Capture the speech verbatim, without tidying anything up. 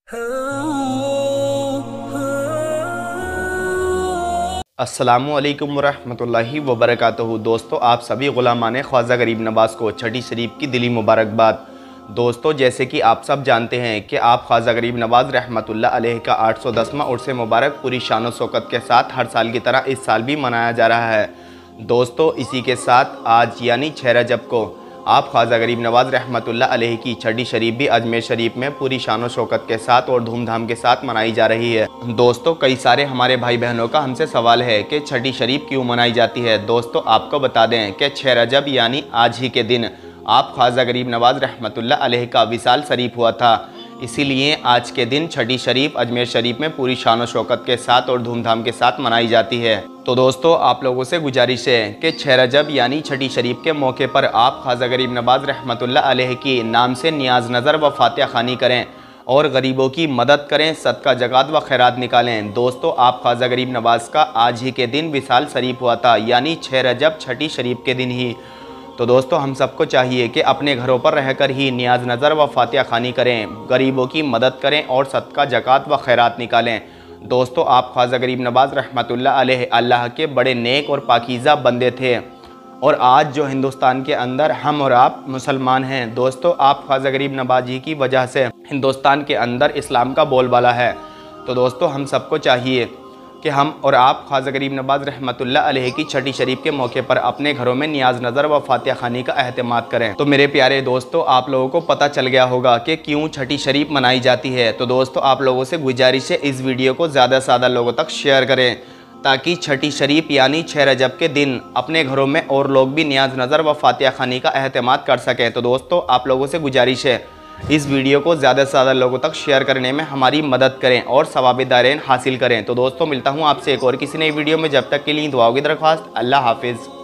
अस्सलामुअलैकुम वरहमतुल्लाहि वबरकातुहू। दोस्तों, आप सभी ग़ुलामान ख्वाजा गरीब नवाज़ को छठी शरीफ की दिली मुबारकबाद। दोस्तों, जैसे कि आप सब जानते हैं कि आप ख्वाजा गरीब नवाज़ रहमतुल्लाह अलैह का आठ सौ दसवां उर्स मुबारक पूरी शान शौकत के साथ हर साल की तरह इस साल भी मनाया जा रहा है। दोस्तों, इसी के साथ आज यानी छह रजब को आप ख्वाजा गरीब नवाज़ रहमतुल्लाह अलैह की छठी शरीफ भी अजमेर शरीफ में पूरी शान शौकत के साथ और धूमधाम के साथ मनाई जा रही है। दोस्तों, कई सारे हमारे भाई बहनों का हमसे सवाल है कि छठी शरीफ क्यों मनाई जाती है। दोस्तों, आपको बता दें कि छह रजब यानी आज ही के दिन आप ख्वाजा गरीब नवाज़ रहमतुल्लाह अलैह का विसाल शरीफ हुआ था। इसीलिए आज के दिन छठी शरीफ अजमेर शरीफ में पूरी शान शौकत के साथ और धूमधाम के साथ मनाई जाती है। तो दोस्तों, आप लोगों से गुजारिश है कि छह रजब यानी छठी शरीफ के मौके पर आप ख्वाजा गरीब नवाज़ रहमतुल्लाह अलैह की नाम से नियाज नज़र व फातिहा खानी करें और गरीबों की मदद करें, सदका जकात व खैरात निकालें। दोस्तों, आप ख्वाजा गरीब नवाज़ का आज ही के दिन विसाल शरीफ हुआ था, यानी छह रजब छठी शरीफ के दिन ही। तो दोस्तों, हम सबको चाहिए कि अपने घरों पर रहकर ही नियाज नज़र व फातिहा खानी करें, गरीबों की मदद करें और सदका जकात व खैरात निकालें। दोस्तों, आप ख्वाजा गरीब नवाज़ रहमतुल्लाह अलैह अल्लाह के बड़े नेक और पाकीज़ा बंदे थे और आज जो हिंदुस्तान के अंदर हम और आप मुसलमान हैं। दोस्तों, आप ख्वाजा गरीब नवाज़ जी की वजह से हिंदुस्तान के अंदर इस्लाम का बोलबाला है। तो दोस्तों, हम सबको चाहिए कि हम और आप ख्वाजा गरीब नवाज़ रहमतुल्लाह अलैह की छठी शरीफ के मौके पर अपने घरों में नियाज नज़र व फातिहा खानी का अहतमाद करें। तो मेरे प्यारे दोस्तों, आप लोगों को पता चल गया होगा कि क्यों छठी शरीफ मनाई जाती है। तो दोस्तों, आप लोगों से गुजारिश है इस वीडियो को ज़्यादा से ज़्यादा लोगों तक शेयर करें ताकि छठी शरीफ यानी छह रजब के दिन अपने घरों में और लोग भी नियाज नज़र व फातिहा खानी का अहतमाद कर सकें। तो दोस्तों, आप लोगों से गुजारिश है इस वीडियो को ज़्यादा से ज़्यादा लोगों तक शेयर करने में हमारी मदद करें और सवाब दारैन हासिल करें। तो दोस्तों, मिलता हूँ आपसे एक और किसी नई वीडियो में। जब तक के लिए दुआओं की दरख्वास्त। अल्लाह हाफिज़।